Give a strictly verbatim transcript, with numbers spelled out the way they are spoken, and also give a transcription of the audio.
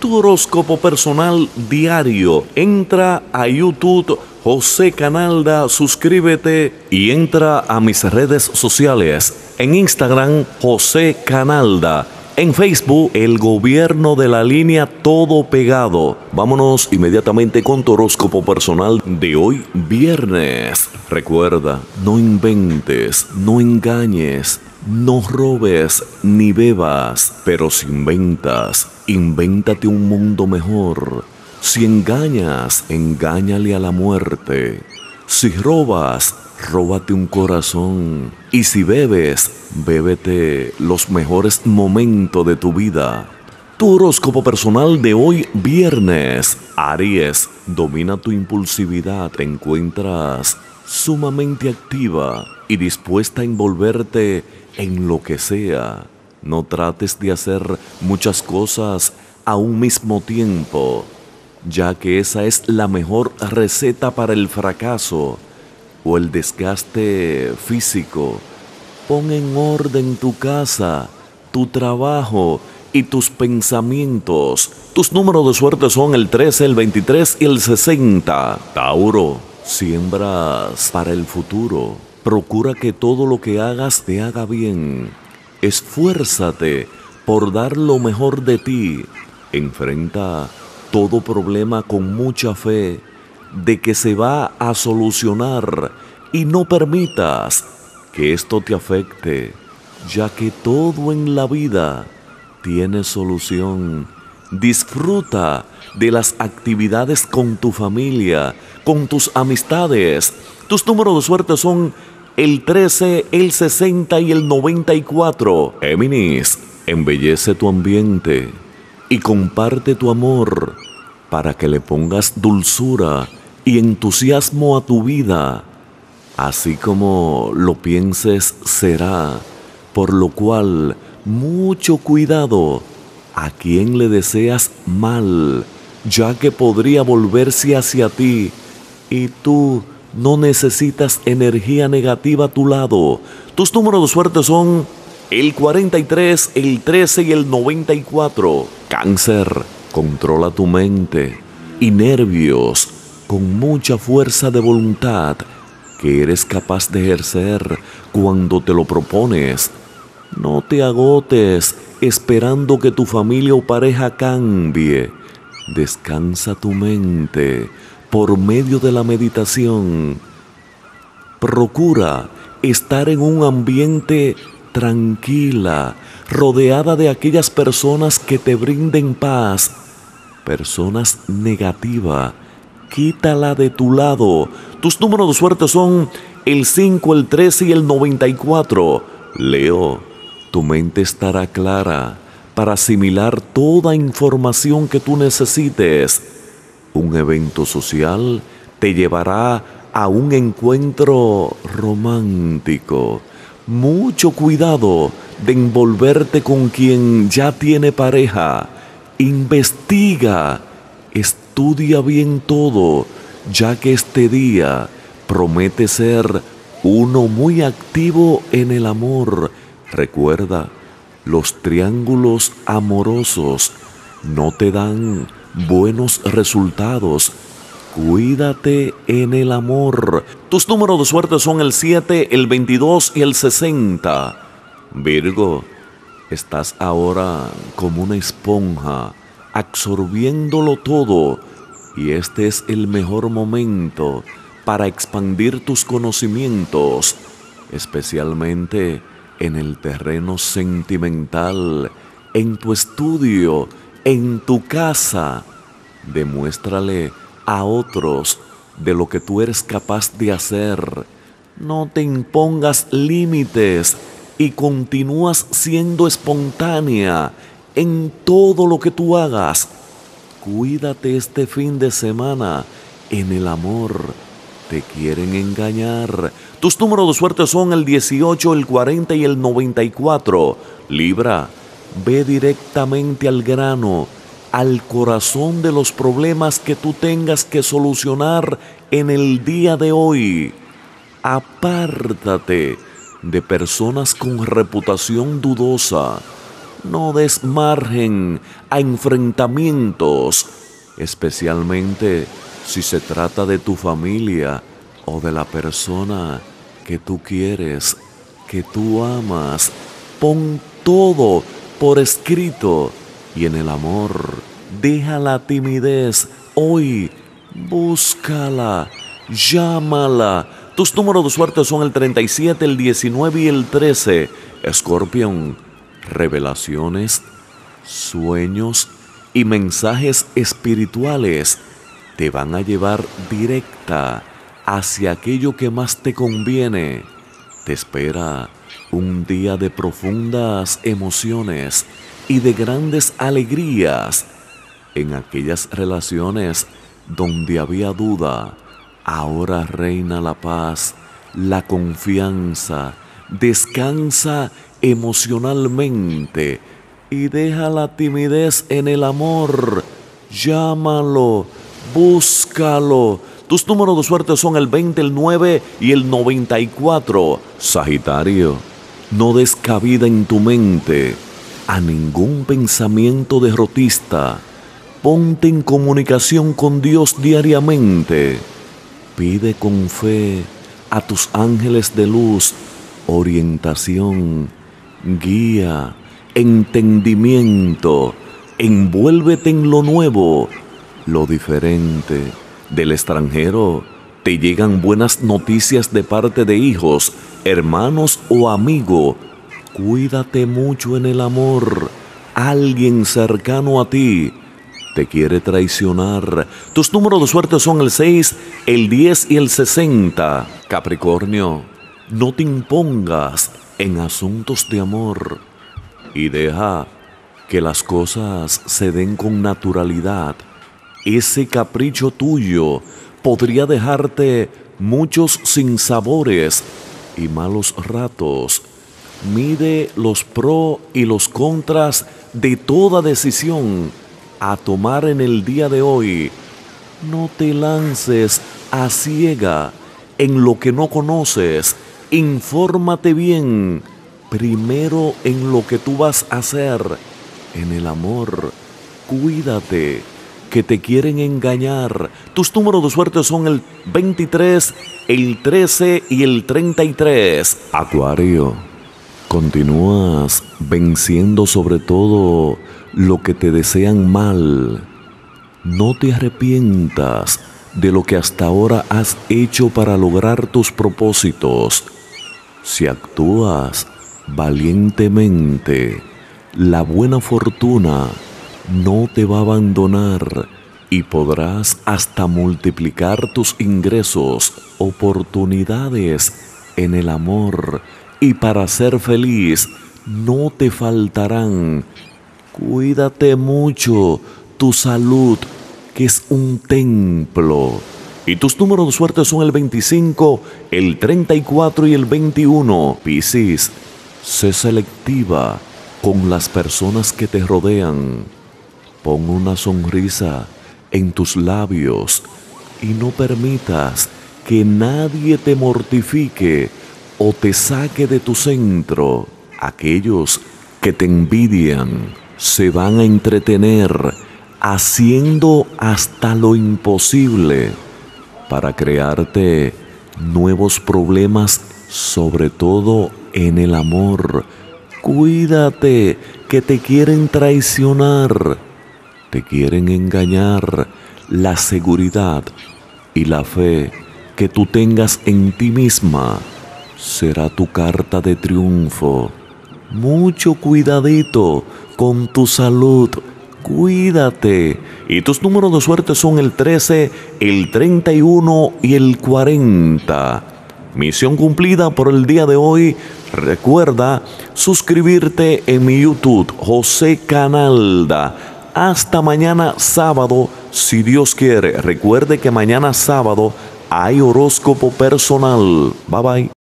tu horóscopo personal diario. Entra a YouTube José Canalda, suscríbete y entra a mis redes sociales. En Instagram, José Canalda. En Facebook, El Gobierno de la Línea, todo pegado. Vámonos inmediatamente con tu horóscopo personal de hoy, viernes. Recuerda, no inventes, no engañes, no robes ni bebas. Pero si inventas, invéntate un mundo mejor. Si engañas, engáñale a la muerte. Si robas, róbate un corazón. Y si bebes, bébete los mejores momentos de tu vida. Tu horóscopo personal de hoy, viernes. Aries, domina tu impulsividad. Te encuentras sumamente activa y dispuesta a envolverte en lo que sea. No trates de hacer muchas cosas a un mismo tiempo, ya que esa es la mejor receta para el fracaso o el desgaste físico. Pon en orden tu casa, tu trabajo y tus pensamientos. Tus números de suerte son el trece, el veintitrés y el sesenta. Tauro, siembras para el futuro. Procura que todo lo que hagas te haga bien. Esfuérzate por dar lo mejor de ti. Enfrenta todo problema con mucha fe de que se va a solucionar y no permitas que esto te afecte, ya que todo en la vida tiene solución. Disfruta de las actividades con tu familia, con tus amistades. Tus números de suerte son el trece, el sesenta y el noventa y cuatro. Géminis, embellece tu ambiente y comparte tu amor para que le pongas dulzura y entusiasmo a tu vida. Así como lo pienses será, por lo cual mucho cuidado a quien le deseas mal, ya que podría volverse hacia ti y tú no necesitas energía negativa a tu lado. Tus números de suerte son el cuarenta y tres, el trece y el noventa y cuatro. Cáncer, controla tu mente y nervios con mucha fuerza de voluntad que eres capaz de ejercer cuando te lo propones. No te agotes esperando que tu familia o pareja cambie. Descansa tu mente por medio de la meditación. Procura estar en un ambiente tranquila, rodeada de aquellas personas que te brinden paz. Personas negativas, quítala de tu lado. Tus números de suerte son el cinco, el trece y el noventa y cuatro. Leo, tu mente estará clara para asimilar toda información que tú necesites. Un evento social te llevará a un encuentro romántico. Mucho cuidado de envolverte con quien ya tiene pareja. Investiga, estudia bien todo, ya que este día promete ser uno muy activo en el amor. Recuerda, los triángulos amorosos no te dan buenos resultados. Cuídate en el amor. Tus números de suerte son el siete, el veintidós y el sesenta. Virgo, estás ahora como una esponja, absorbiéndolo todo, y este es el mejor momento para expandir tus conocimientos, especialmente en el terreno sentimental, en tu estudio, en tu casa. Demuéstrale a otros de lo que tú eres capaz de hacer. No te impongas límites y continúas siendo espontánea en todo lo que tú hagas. Cuídate este fin de semana en el amor. Te quieren engañar. Tus números de suerte son el dieciocho, el cuarenta y el noventa y cuatro. Libra, ve directamente al grano, al corazón de los problemas que tú tengas que solucionar en el día de hoy. Apártate de personas con reputación dudosa. No des margen a enfrentamientos, especialmente si se trata de tu familia o de la persona que tú quieres, que tú amas. Pon todo por escrito y en el amor deja la timidez. Hoy búscala, llámala. Tus números de suerte son el treinta y siete, el diecinueve y el trece. Escorpión, revelaciones, sueños y mensajes espirituales te van a llevar directa hacia aquello que más te conviene. Te espera un día de profundas emociones y de grandes alegrías. En aquellas relaciones donde había duda, ahora reina la paz, la confianza. Descansa emocionalmente y deja la timidez en el amor. Llámalo, búscalo. Tus números de suerte son el veinte, el nueve y el noventa y cuatro. Sagitario, no des cabida en tu mente a ningún pensamiento derrotista. Ponte en comunicación con Dios diariamente. Pide con fe a tus ángeles de luz orientación, guía, entendimiento. Envuélvete en lo nuevo, lo diferente. Del extranjero te llegan buenas noticias de parte de hijos, hermanos o amigos. Cuídate mucho en el amor. Alguien cercano a ti te quiere traicionar. Tus números de suerte son el seis, el diez y el sesenta. Capricornio, no te impongas en asuntos de amor y deja que las cosas se den con naturalidad. Ese capricho tuyo podría dejarte muchos sinsabores y malos ratos. Mide los pros y los contras de toda decisión a tomar en el día de hoy. No te lances a ciega en lo que no conoces. Infórmate bien, primero en lo que tú vas a hacer. En el amor, cuídate, que te quieren engañar. Tus números de suerte son el veintitrés, el trece y el treinta y tres. Acuario, continúas venciendo sobre todo lo que te desean mal. No te arrepientas de lo que hasta ahora has hecho para lograr tus propósitos. Si actúas valientemente, la buena fortuna no te va a abandonar y podrás hasta multiplicar tus ingresos, oportunidades en el amor, y para ser feliz no te faltarán. Cuídate mucho, tu salud, que es un templo. Y tus números de suerte son el veinticinco, el treinta y cuatro y el veintiuno. Piscis, sé selectiva con las personas que te rodean. Pon una sonrisa en tus labios y no permitas que nadie te mortifique o te saque de tu centro. Aquellos que te envidian se van a entretener haciendo hasta lo imposible para crearte nuevos problemas, sobre todo en el amor. Cuídate, que te quieren traicionar, te quieren engañar. La seguridad y la fe que tú tengas en ti misma será tu carta de triunfo. Mucho cuidadito con tu salud. Cuídate. Y tus números de suerte son el trece, el treinta y uno y el cuarenta. Misión cumplida por el día de hoy. Recuerda suscribirte en mi YouTube, José Canalda. Hasta mañana sábado, si Dios quiere. Recuerde que mañana sábado hay horóscopo personal. Bye bye.